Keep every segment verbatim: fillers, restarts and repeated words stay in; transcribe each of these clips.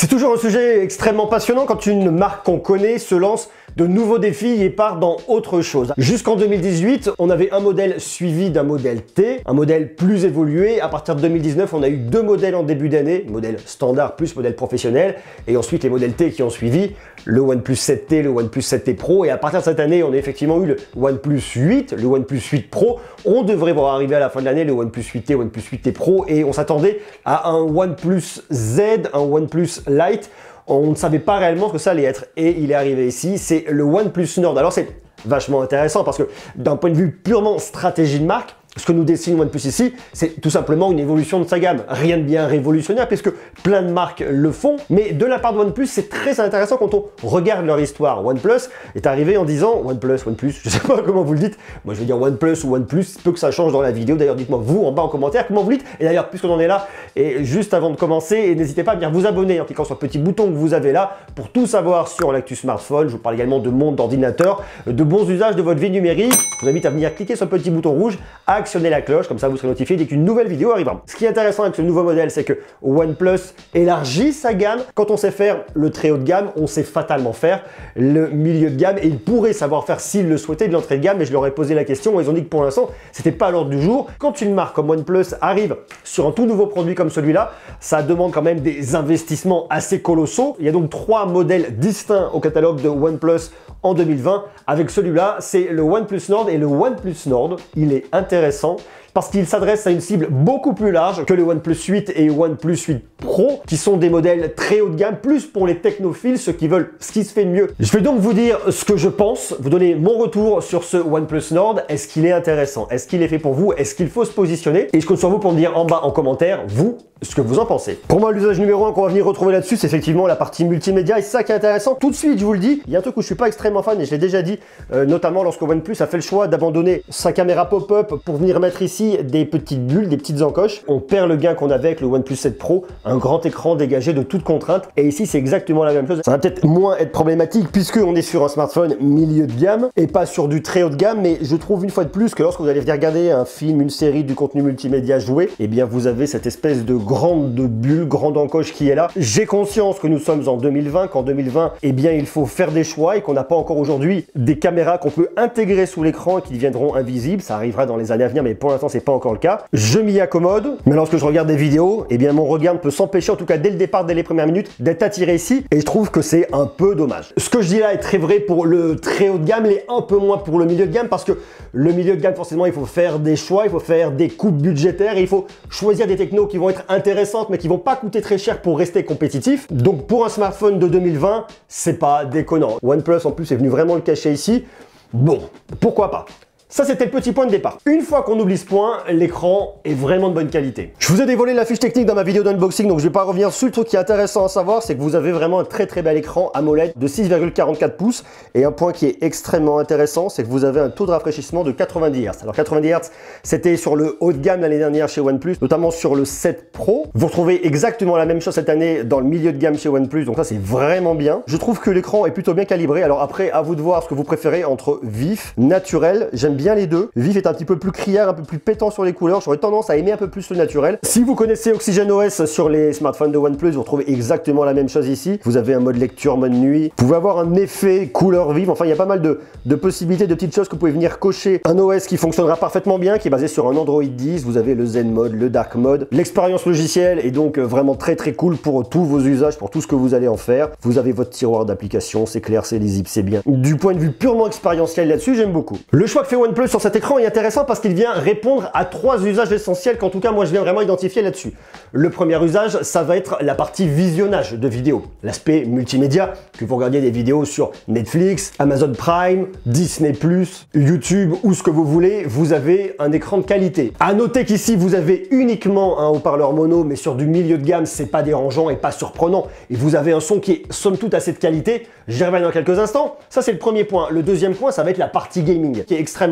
C'est toujours un sujet extrêmement passionnant quand une marque qu'on connaît se lance de nouveaux défis et part dans autre chose. Jusqu'en deux mille dix-huit, on avait un modèle suivi d'un modèle T, un modèle plus évolué. À partir de deux mille dix-neuf, on a eu deux modèles en début d'année, modèle standard plus modèle professionnel, et ensuite les modèles T qui ont suivi, le OnePlus sept T, le OnePlus sept T Pro, et à partir de cette année, on a effectivement eu le OnePlus huit, le OnePlus huit Pro. On devrait voir arriver à la fin de l'année le OnePlus huit T, OnePlus huit T Pro, et on s'attendait à un OnePlus Z, un OnePlus Lite. On ne savait pas réellement ce que ça allait être et il est arrivé ici, c'est le OnePlus Nord. Alors c'est vachement intéressant parce que d'un point de vue purement stratégie de marque, ce que nous dessine OnePlus ici, c'est tout simplement une évolution de sa gamme. Rien de bien révolutionnaire puisque plein de marques le font, mais de la part de OnePlus, c'est très intéressant quand on regarde leur histoire. OnePlus est arrivé en disant OnePlus, OnePlus, je sais pas comment vous le dites, moi je vais dire OnePlus ou OnePlus, il peut que ça change dans la vidéo. D'ailleurs, dites-moi vous en bas en commentaire comment vous le dites. Et d'ailleurs, puisqu'on en est là, et juste avant de commencer, n'hésitez pas à bien vous abonner en cliquant sur le petit bouton que vous avez là pour tout savoir sur l'actu smartphone. Je vous parle également de monde d'ordinateur, de bons usages de votre vie numérique. Je vous invite à venir cliquer sur le petit bouton rouge, à actionner la cloche, comme ça vous serez notifié dès qu'une nouvelle vidéo arrivera. Ce qui est intéressant avec ce nouveau modèle, c'est que OnePlus élargit sa gamme. Quand on sait faire le très haut de gamme, on sait fatalement faire le milieu de gamme et il pourrait savoir faire s'il le souhaitait de l'entrée de gamme, mais je leur ai posé la question et ils ont dit que pour l'instant, c'était pas à l'ordre du jour. Quand une marque comme OnePlus arrive sur un tout nouveau produit comme celui-là, ça demande quand même des investissements assez colossaux. Il y a donc trois modèles distincts au catalogue de OnePlus en deux mille vingt. Avec celui-là, c'est le OnePlus Nord et le OnePlus Nord, il est intéressant parce qu'il s'adresse à une cible beaucoup plus large que le OnePlus huit et OnePlus huit Pro, qui sont des modèles très haut de gamme, plus pour les technophiles, ceux qui veulent ce qui se fait de mieux. Je vais donc vous dire ce que je pense, vous donner mon retour sur ce OnePlus Nord. Est-ce qu'il est intéressant? Est-ce qu'il est fait pour vous? Est-ce qu'il faut se positionner? Et je compte sur vous pour me dire en bas en commentaire, vous, ce que vous en pensez. Pour moi, l'usage numéro un qu'on va venir retrouver là-dessus, c'est effectivement la partie multimédia, et c'est ça qui est intéressant. Tout de suite, je vous le dis, il y a un truc où je suis pas extrêmement fan, et je l'ai déjà dit, euh, notamment lorsque OnePlus a fait le choix d'abandonner sa caméra pop-up pour venir mettre ici des petites bulles, des petites encoches. On perd le gain qu'on avait avec le OnePlus sept Pro, un grand écran dégagé de toute contrainte, et ici c'est exactement la même chose. Ça va peut-être moins être problématique puisque on est sur un smartphone milieu de gamme et pas sur du très haut de gamme, mais je trouve une fois de plus que lorsque vous allez venir regarder un film, une série, du contenu multimédia joué, et eh bien vous avez cette espèce de grande de bulle, grande encoche qui est là. J'ai conscience que nous sommes en deux mille vingt, qu'en deux mille vingt, eh bien il faut faire des choix et qu'on n'a pas encore aujourd'hui des caméras qu'on peut intégrer sous l'écran et qui deviendront invisibles. Ça arrivera dans les années à venir, mais pour l'instant c'est pas encore le cas. Je m'y accommode, mais lorsque je regarde des vidéos, eh bien mon regard ne peut s'empêcher, en tout cas dès le départ, dès les premières minutes, d'être attiré ici, et je trouve que c'est un peu dommage. Ce que je dis là est très vrai pour le très haut de gamme, et un peu moins pour le milieu de gamme, parce que le milieu de gamme, forcément, il faut faire des choix, il faut faire des coupes budgétaires, et il faut choisir des technos qui vont être intéressantes, mais qui vont pas coûter très cher pour rester compétitif. Donc pour un smartphone de deux mille vingt, c'est pas déconnant. OnePlus en plus est venu vraiment le cacher ici. Bon, pourquoi pas? Ça, c'était le petit point de départ. Une fois qu'on oublie ce point, l'écran est vraiment de bonne qualité. Je vous ai dévoilé la fiche technique dans ma vidéo d'unboxing, donc je vais pas revenir dessus. Le truc qui est intéressant à savoir, c'est que vous avez vraiment un très très bel écran AMOLED de six virgule quarante-quatre pouces. Et un point qui est extrêmement intéressant, c'est que vous avez un taux de rafraîchissement de quatre-vingt-dix hertz. Alors quatre-vingt-dix hertz, c'était sur le haut de gamme l'année dernière chez OnePlus, notamment sur le sept Pro. Vous retrouvez exactement la même chose cette année dans le milieu de gamme chez OnePlus, donc ça c'est vraiment bien. Je trouve que l'écran est plutôt bien calibré. Alors après, à vous de voir ce que vous préférez entre vif, naturel. J'aime bien les deux. Vif est un petit peu plus criard, un peu plus pétant sur les couleurs. J'aurais tendance à aimer un peu plus le naturel. Si vous connaissez OxygenOS sur les smartphones de OnePlus, vous retrouvez exactement la même chose ici. Vous avez un mode lecture, mode nuit. Vous pouvez avoir un effet couleur vive. Enfin, il y a pas mal de, de possibilités, de petites choses que vous pouvez venir cocher. Un O S qui fonctionnera parfaitement bien, qui est basé sur un Android dix. Vous avez le Zen mode, le Dark mode. L'expérience logicielle est donc vraiment très très cool pour tous vos usages, pour tout ce que vous allez en faire. Vous avez votre tiroir d'applications, c'est clair, c'est lisible, c'est bien. Du point de vue purement expérientiel là-dessus, j'aime beaucoup. Le choix que fait OnePlus sur cet écran est intéressant parce qu'il vient répondre à trois usages essentiels qu'en tout cas moi je viens vraiment identifier là-dessus. Le premier usage, ça va être la partie visionnage de vidéos, l'aspect multimédia, que vous regardiez des vidéos sur Netflix, Amazon Prime, Disney plus, YouTube ou ce que vous voulez, vous avez un écran de qualité. À noter qu'ici vous avez uniquement un haut-parleur mono, mais sur du milieu de gamme, c'est pas dérangeant et pas surprenant, et vous avez un son qui est somme toute assez de qualité. J'y reviens dans quelques instants. Ça c'est le premier point. Le deuxième point, ça va être la partie gaming, qui est extrêmement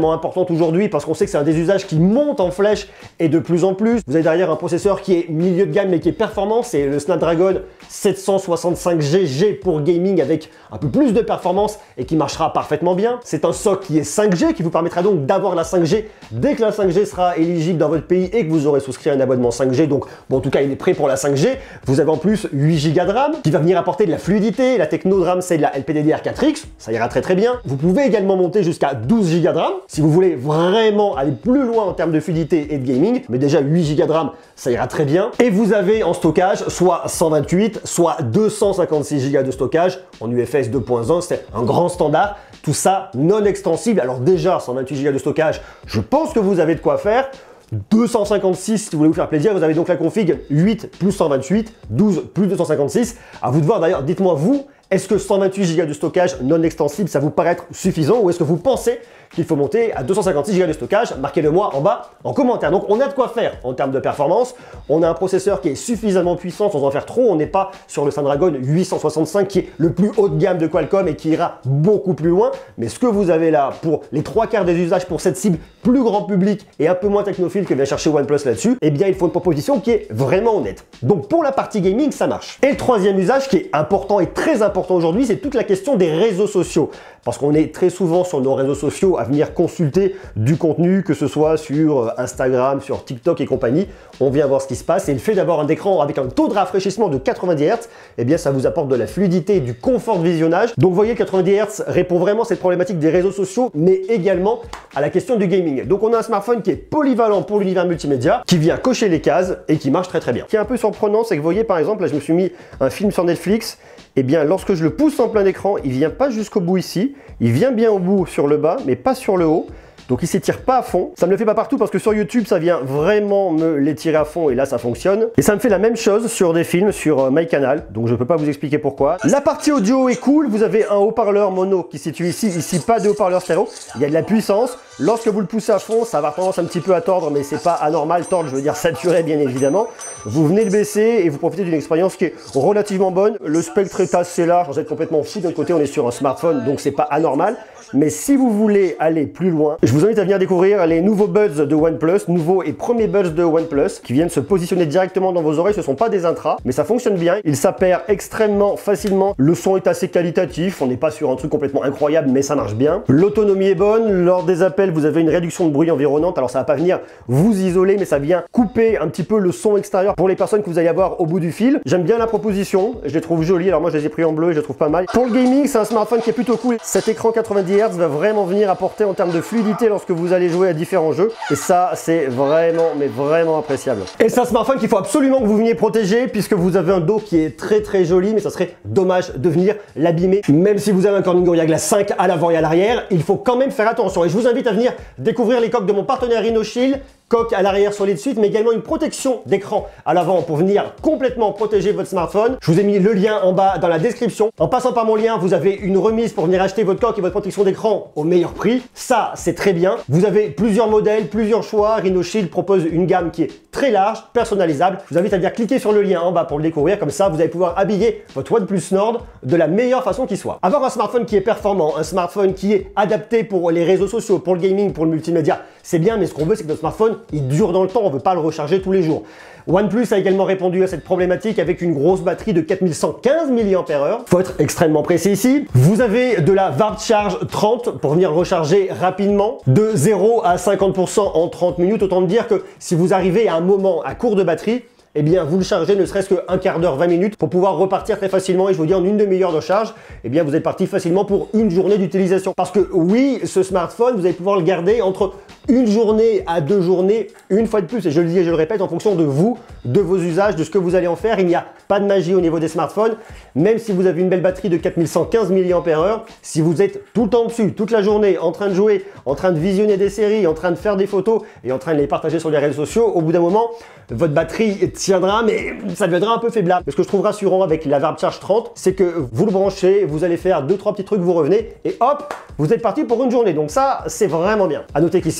extrêmement importante aujourd'hui parce qu'on sait que c'est un des usages qui monte en flèche et de plus en plus. Vous avez derrière un processeur qui est milieu de gamme mais qui est performant, c'est le Snapdragon sept cent soixante-cinq G G pour gaming avec un peu plus de performance et qui marchera parfaitement bien. C'est un socle qui est cinq G qui vous permettra donc d'avoir la cinq G dès que la cinq G sera éligible dans votre pays et que vous aurez souscrit un abonnement cinq G. Donc bon, en tout cas il est prêt pour la cinq G. Vous avez en plus huit giga de RAM qui va venir apporter de la fluidité. La techno de RAM c'est de la L P D D R quatre X, ça ira très très bien. Vous pouvez également monter jusqu'à douze giga de RAM si vous voulez vraiment aller plus loin en termes de fluidité et de gaming, mais déjà huit giga de RAM ça ira très bien. Et vous avez en stockage soit cent vingt-huit soit deux cent cinquante-six giga de stockage en U F S deux point un, c'est un grand standard. Tout ça non extensible. Alors déjà cent vingt-huit giga de stockage, je pense que vous avez de quoi faire. deux cent cinquante-six si vous voulez vous faire plaisir, vous avez donc la config huit plus cent vingt-huit, douze plus deux cent cinquante-six. À vous de voir d'ailleurs, dites-moi vous, est-ce que cent vingt-huit giga de stockage non extensible, ça vous paraît être suffisant ou est-ce que vous pensez qu'il faut monter à deux cent cinquante-six giga de stockage? Marquez-le moi en bas en commentaire. Donc on a de quoi faire en termes de performance. On a un processeur qui est suffisamment puissant sans en faire trop. On n'est pas sur le Snapdragon huit cent soixante-cinq qui est le plus haut de gamme de Qualcomm et qui ira beaucoup plus loin. Mais ce que vous avez là pour les trois quarts des usages pour cette cible plus grand public et un peu moins technophile que vient chercher OnePlus là-dessus, eh bien il faut une proposition qui est vraiment honnête. Donc pour la partie gaming, ça marche. Et le troisième usage qui est important et très important aujourd'hui, c'est toute la question des réseaux sociaux. Parce qu'on est très souvent sur nos réseaux sociaux à venir consulter du contenu, que ce soit sur Instagram, sur TikTok et compagnie. On vient voir ce qui se passe et le fait d'avoir un écran avec un taux de rafraîchissement de quatre-vingt-dix hertz, eh bien ça vous apporte de la fluidité et du confort de visionnage. Donc vous voyez, quatre-vingt-dix hertz répond vraiment à cette problématique des réseaux sociaux, mais également à la question du gaming. Donc on a un smartphone qui est polyvalent pour l'univers multimédia, qui vient cocher les cases et qui marche très très bien. Ce qui est un peu surprenant, c'est que vous voyez par exemple, là je me suis mis un film sur Netflix. Eh bien, lorsque je le pousse en plein écran, il vient pas jusqu'au bout ici, il vient bien au bout sur le bas, mais pas sur le haut. Donc il s'étire pas à fond. Ça me le fait pas partout parce que sur YouTube, ça vient vraiment me l'étirer à fond et là, ça fonctionne. Et ça me fait la même chose sur des films sur MyCanal. Donc je peux pas vous expliquer pourquoi. La partie audio est cool. Vous avez un haut-parleur mono qui se situe ici. Ici, pas de haut-parleur stéréo. Il y a de la puissance. Lorsque vous le poussez à fond, ça va avoir tendance un petit peu à tordre, mais c'est pas anormal. Tordre, je veux dire saturé, bien évidemment. Vous venez le baisser et vous profitez d'une expérience qui est relativement bonne. Le spectre est assez large. Vous êtes complètement fou. D'un côté, on est sur un smartphone, donc c'est pas anormal. Mais si vous voulez aller plus loin, je vous invite à venir découvrir les nouveaux buds de OnePlus, nouveaux et premiers buds de OnePlus, qui viennent se positionner directement dans vos oreilles. Ce ne sont pas des intras, mais ça fonctionne bien. Il s'appaire extrêmement facilement. Le son est assez qualitatif. On n'est pas sur un truc complètement incroyable, mais ça marche bien. L'autonomie est bonne. Lors des appels, vous avez une réduction de bruit environnante. Alors ça va pas venir vous isoler, mais ça vient couper un petit peu le son extérieur pour les personnes que vous allez avoir au bout du fil. J'aime bien la proposition. Je les trouve jolies. Alors moi, je les ai pris en bleu et je les trouve pas mal. Pour le gaming, c'est un smartphone qui est plutôt cool. Cet écran quatre-vingt-dix hertz va vraiment venir apporter en termes de fluidité lorsque vous allez jouer à différents jeux. Et ça, c'est vraiment, mais vraiment appréciable. Et c'est un smartphone qu'il faut absolument que vous veniez protéger puisque vous avez un dos qui est très très joli, mais ça serait dommage de venir l'abîmer. Même si vous avez un Corning Gorilla Glass cinq à l'avant et à l'arrière, il faut quand même faire attention. Et je vous invite à venir découvrir les coques de mon partenaire InnoShield. Coque à l'arrière solide suite, mais également une protection d'écran à l'avant pour venir complètement protéger votre smartphone. Je vous ai mis le lien en bas dans la description. En passant par mon lien, vous avez une remise pour venir acheter votre coque et votre protection d'écran au meilleur prix. Ça, c'est très bien. Vous avez plusieurs modèles, plusieurs choix. InnoShield propose une gamme qui est très large, personnalisable. Je vous invite à venir cliquer sur le lien en bas pour le découvrir. Comme ça, vous allez pouvoir habiller votre OnePlus Nord de la meilleure façon qui soit. Avoir un smartphone qui est performant, un smartphone qui est adapté pour les réseaux sociaux, pour le gaming, pour le multimédia, c'est bien, mais ce qu'on veut, c'est que notre smartphone, il dure dans le temps, on ne veut pas le recharger tous les jours. OnePlus a également répondu à cette problématique avec une grosse batterie de quatre mille cent quinze milliampères heure. Faut être extrêmement précis ici. Vous avez de la Warp Charge trente pour venir recharger rapidement de zéro à cinquante pour cent en trente minutes. Autant dire que si vous arrivez à un moment à court de batterie, eh bien vous le chargez ne serait-ce qu'un quart d'heure, vingt minutes pour pouvoir repartir très facilement. Et je vous dis en une demi-heure de charge, eh bien vous êtes parti facilement pour une journée d'utilisation. Parce que oui, ce smartphone, vous allez pouvoir le garder entre une journée à deux journées, une fois de plus. Et je le dis et je le répète, en fonction de vous, de vos usages, de ce que vous allez en faire. Il n'y a pas de magie au niveau des smartphones. Même si vous avez une belle batterie de quatre mille cent quinze milliampères heure, si vous êtes tout le temps dessus, toute la journée, en train de jouer, en train de visionner des séries, en train de faire des photos et en train de les partager sur les réseaux sociaux, au bout d'un moment, votre batterie tiendra, mais ça deviendra un peu faiblard. Ce que je trouve rassurant avec la Warp Charge trente, c'est que vous le branchez, vous allez faire deux trois petits trucs, vous revenez et hop, vous êtes parti pour une journée. Donc ça, c'est vraiment bien. À noter qu'ici,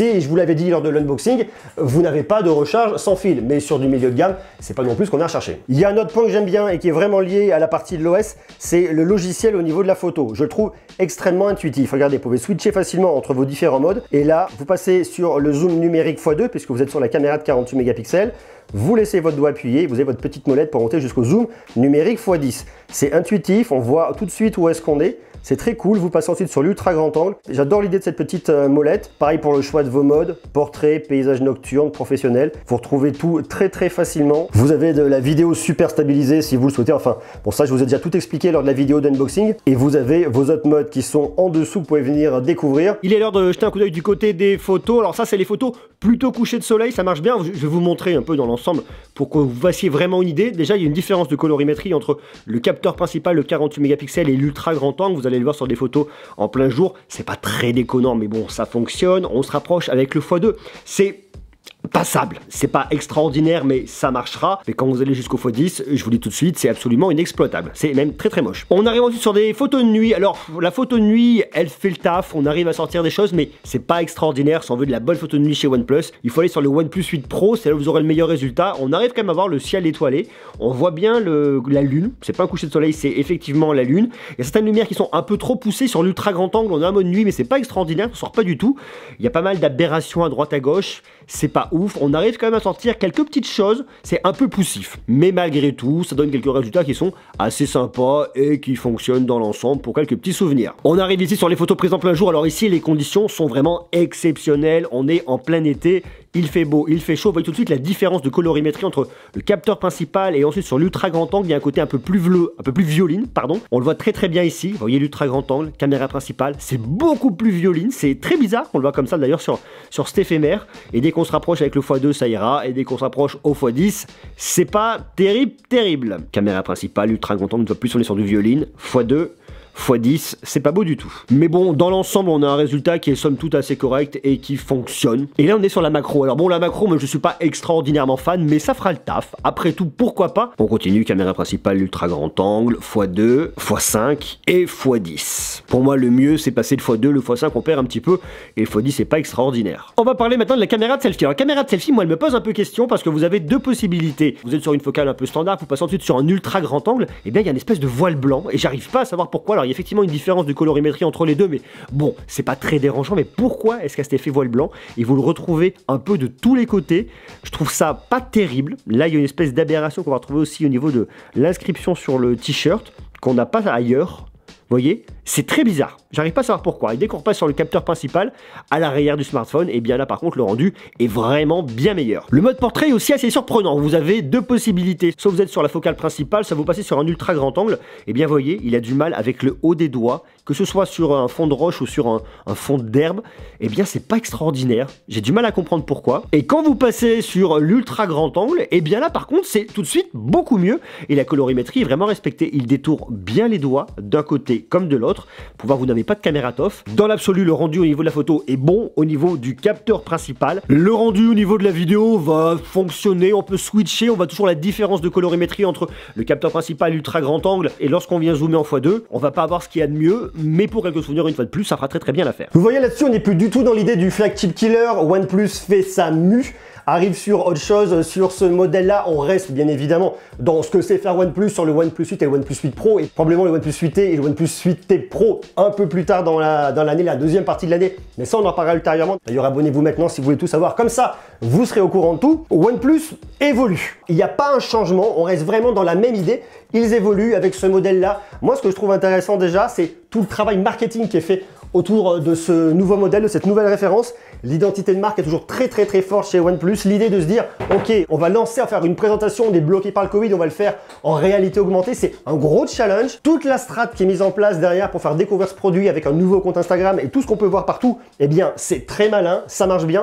expliqué et je vous l'avais dit lors de l'unboxing, vous n'avez pas de recharge sans fil. Mais sur du milieu de gamme, c'est pas non plus ce qu'on a recherché. Il y a un autre point que j'aime bien et qui est vraiment lié à la partie de l'O S, c'est le logiciel au niveau de la photo. Je le trouve extrêmement intuitif. Regardez, vous pouvez switcher facilement entre vos différents modes. Et là, vous passez sur le zoom numérique fois deux, puisque vous êtes sur la caméra de quarante-huit mégapixels. Vous laissez votre doigt appuyé, vous avez votre petite molette pour monter jusqu'au zoom numérique fois dix. C'est intuitif, on voit tout de suite où est-ce qu'on est. C'est très cool. Vous passez ensuite sur l'ultra grand angle. J'adore l'idée de cette petite euh, molette. Pareil pour le choix de vos modes, portrait, paysage nocturne, professionnel. Vous retrouvez tout très très facilement. Vous avez de la vidéo super stabilisée si vous le souhaitez. Enfin, pour ça, je vous ai déjà tout expliqué lors de la vidéo d'unboxing. Et vous avez vos autres modes qui sont en dessous, vous pouvez venir découvrir. Il est l'heure de jeter un coup d'œil du côté des photos. Alors ça, c'est les photos plutôt couchées de soleil. Ça marche bien. Je vais vous montrer un peu dans l'ensemble pour que vous fassiez vraiment une idée. Déjà, il y a une différence de colorimétrie entre le capteur principal, le quarante-huit mégapixels et l'ultra grand angle. Vous allez le voir sur des photos en plein jour, c'est pas très déconnant, mais bon, ça fonctionne. On se rapproche avec le fois deux, c'est passable, c'est pas extraordinaire, mais ça marchera. Mais quand vous allez jusqu'au fois dix, je vous dis tout de suite, c'est absolument inexploitable, c'est même très très moche. On arrive ensuite sur des photos de nuit. Alors la photo de nuit, elle fait le taf, on arrive à sortir des choses, mais c'est pas extraordinaire. Si on veut de la bonne photo de nuit chez OnePlus, il faut aller sur le OnePlus huit Pro, c'est là où vous aurez le meilleur résultat. On arrive quand même à voir le ciel étoilé, on voit bien le, la lune, c'est pas un coucher de soleil, c'est effectivement la lune. Il y a certaines lumières qui sont un peu trop poussées sur l'ultra grand angle, on a un mode nuit, mais c'est pas extraordinaire, on sort pas du tout. Il y a pas mal d'aberrations à droite à gauche, c'est pas ouf. On arrive quand même à sortir quelques petites choses, c'est un peu poussif, mais malgré tout, ça donne quelques résultats qui sont assez sympas et qui fonctionnent dans l'ensemble pour quelques petits souvenirs. On arrive ici sur les photos prises en plein jour. Alors ici, les conditions sont vraiment exceptionnelles, on est en plein été, il fait beau, il fait chaud. Vous voyez tout de suite la différence de colorimétrie entre le capteur principal et ensuite sur l'ultra grand angle, il y a un côté un peu plus bleu, un peu plus violine, pardon. On le voit très très bien ici, vous voyez l'ultra grand angle, caméra principale, c'est beaucoup plus violine, c'est très bizarre qu'on le voit comme ça d'ailleurs sur, sur cet éphémère. Et dès qu'on se rapproche avec le fois deux, ça ira, et dès qu'on se rapproche au fois dix, c'est pas terrible, terrible. Caméra principale, ultra grand angle, une fois plus on est sur du violine, fois deux, fois dix, c'est pas beau du tout. Mais bon, dans l'ensemble, on a un résultat qui est somme toute assez correct et qui fonctionne. Et là, on est sur la macro. Alors bon, la macro, moi, je suis pas extraordinairement fan, mais ça fera le taf. Après tout, pourquoi pas? On continue, caméra principale, ultra grand angle, fois deux, fois cinq et fois dix. Pour moi, le mieux, c'est passer le fois deux, le fois cinq, on perd un petit peu, et le fois dix, c'est pas extraordinaire. On va parler maintenant de la caméra de selfie. Alors, la caméra de selfie, moi, elle me pose un peu question parce que vous avez deux possibilités. Vous êtes sur une focale un peu standard, vous passez ensuite sur un ultra grand angle, et bien, il y a une espèce de voile blanc, et j'arrive pas à savoir pourquoi. Alors, il y a effectivement une différence de colorimétrie entre les deux, mais bon, c'est pas très dérangeant. Mais pourquoi est-ce qu'il y a cet effet voile blanc? Et vous le retrouvez un peu de tous les côtés. Je trouve ça pas terrible. Là, il y a une espèce d'aberration qu'on va retrouver aussi au niveau de l'inscription sur le t-shirt, qu'on n'a pas ailleurs. Vous voyez, c'est très bizarre. J'arrive pas à savoir pourquoi. Et dès qu'on repasse sur le capteur principal, à l'arrière du smartphone, et bien là par contre le rendu est vraiment bien meilleur. Le mode portrait est aussi assez surprenant. Vous avez deux possibilités. Soit vous êtes sur la focale principale, soit vous passez sur un ultra grand angle. Et bien vous voyez, il a du mal avec le haut des doigts, que ce soit sur un fond de roche ou sur un, un fond d'herbe. Et bien c'est pas extraordinaire. J'ai du mal à comprendre pourquoi. Et quand vous passez sur l'ultra grand angle, et bien là par contre c'est tout de suite beaucoup mieux. Et la colorimétrie est vraiment respectée. Il détourne bien les doigts d'un côté comme de l'autre. Pour voir, vous n'avez pas de caméra T O F. Dans l'absolu, le rendu au niveau de la photo est bon. Au niveau du capteur principal, le rendu au niveau de la vidéo va fonctionner. On peut switcher, on voit toujours la différence de colorimétrie entre le capteur principal ultra grand angle et lorsqu'on vient zoomer en fois deux, on va pas avoir ce qu'il y a de mieux, mais pour quelques souvenirs une fois de plus, ça fera très très bien l'affaire. Vous voyez là-dessus, on n'est plus du tout dans l'idée du flagship killer. OnePlus fait sa mue, arrive sur autre chose. Sur ce modèle-là, on reste bien évidemment dans ce que sait faire OnePlus sur le OnePlus huit et le OnePlus huit Pro, et probablement le OnePlus huit T et le OnePlus huit T Pro un peu plus tard dans la dans l'année, la deuxième partie de l'année. Mais ça, on en parlera ultérieurement. D'ailleurs, abonnez-vous maintenant si vous voulez tout savoir. Comme ça, vous serez au courant de tout. OnePlus évolue. Il n'y a pas un changement. On reste vraiment dans la même idée. Ils évoluent avec ce modèle-là. Moi, ce que je trouve intéressant déjà, c'est tout le travail marketing qui est fait autour de ce nouveau modèle, de cette nouvelle référence. L'identité de marque est toujours très très très forte chez OnePlus. L'idée de se dire, ok, on va lancer à faire une présentation, on est bloqué par le Covid, on va le faire en réalité augmentée. C'est un gros challenge. Toute la strat qui est mise en place derrière pour faire découvrir ce produit avec un nouveau compte Instagram et tout ce qu'on peut voir partout, eh bien, c'est très malin, ça marche bien.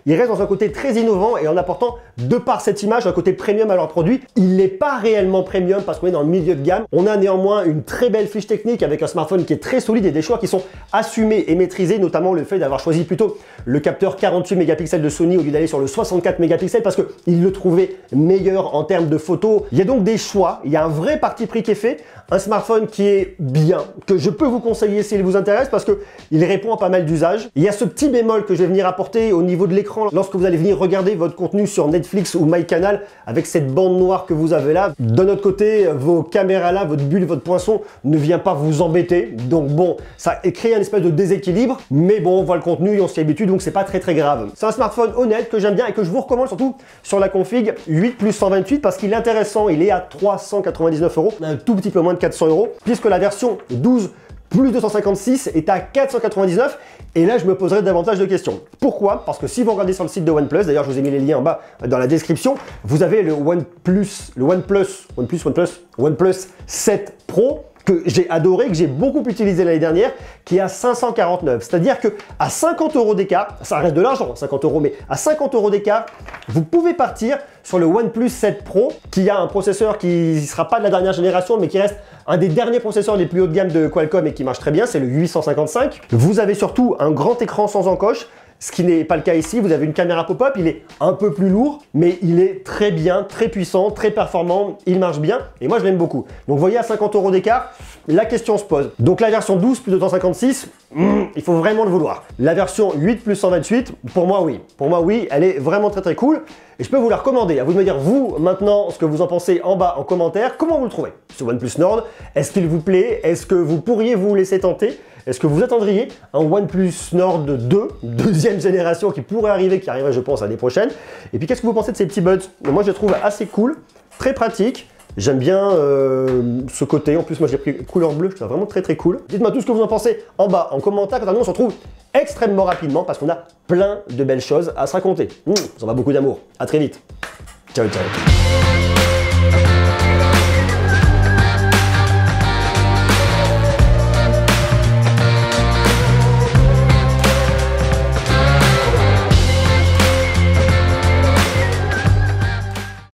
ils restent dans un côté très innovant et en apportant, de par cette image, un côté premium à leur produit. Il n'est pas réellement premium parce qu'on est dans le milieu de gamme. On a néanmoins une très belle fiche technique avec un smartphone qui est très solide et des choix qui sont assumés et maîtrisés, notamment le fait d'avoir choisi plutôt le capteur quarante-huit mégapixels de Sony au lieu d'aller sur le soixante-quatre mégapixels parce qu'ils le trouvaient meilleur en termes de photos. Il y a donc des choix, il y a un vrai parti pris qui est fait, un smartphone qui est bien, que je peux vous conseiller s'il vous intéresse parce qu'il répond à pas mal d'usages. Il y a ce petit bémol que je vais venir apporter au niveau de l'écran lorsque vous allez venir regarder votre contenu sur Netflix ou MyCanal avec cette bande noire que vous avez là. De notre côté, vos caméras là, votre bulle, votre poinçon ne vient pas vous embêter. Donc bon, ça crée un espèce de déséquilibre, mais bon, on voit le contenu et on s'y habitue, donc c'est pas très très grave. C'est un smartphone honnête que j'aime bien et que je vous recommande surtout sur la config huit plus cent vingt-huit parce qu'il est intéressant, il est à trois cent quatre-vingt-dix-neuf euros, un tout petit peu moins de quatre cents euros, puisque la version douze plus deux cent cinquante-six est à quatre cent quatre-vingt-dix-neuf. Et là, je me poserai davantage de questions. Pourquoi? Parce que si vous regardez sur le site de OnePlus, d'ailleurs, je vous ai mis les liens en bas dans la description, vous avez le OnePlus, le OnePlus, OnePlus, OnePlus, OnePlus sept Pro, que j'ai adoré, que j'ai beaucoup utilisé l'année dernière, qui est à cinq cent quarante-neuf. C'est-à-dire que à cinquante euros d'écart, ça reste de l'argent, cinquante euros, mais à cinquante euros d'écart, vous pouvez partir sur le OnePlus sept Pro, qui a un processeur qui ne sera pas de la dernière génération, mais qui reste un des derniers processeurs les plus haut de gamme de Qualcomm et qui marche très bien, c'est le huit cent cinquante-cinq. Vous avez surtout un grand écran sans encoche, ce qui n'est pas le cas ici. Vous avez une caméra pop-up, il est un peu plus lourd, mais il est très bien, très puissant, très performant, il marche bien, et moi je l'aime beaucoup. Donc vous voyez, à cinquante euros d'écart, la question se pose. Donc la version douze plus deux cent cinquante-six, mm, il faut vraiment le vouloir. La version huit plus cent vingt-huit, pour moi oui. Pour moi oui, elle est vraiment très très cool, et je peux vous la recommander. À vous de me dire, vous, maintenant, ce que vous en pensez en bas en commentaire, comment vous le trouvez ce OnePlus Nord? Est-ce qu'il vous plaît? Est-ce que vous pourriez vous laisser tenter? Est-ce que vous attendriez un OnePlus Nord deux, deuxième génération, qui pourrait arriver, qui arriverait je pense l'année prochaine? Et puis qu'est-ce que vous pensez de ces petits buds? Moi je les trouve assez cool, très pratique. J'aime bien euh, ce côté, en plus moi j'ai pris couleur bleue, je trouve vraiment très très cool. Dites-moi tout ce que vous en pensez en bas, en commentaire, quant à nous on se retrouve extrêmement rapidement parce qu'on a plein de belles choses à se raconter. Mmh, ça va beaucoup d'amour, à très vite. Ciao ciao.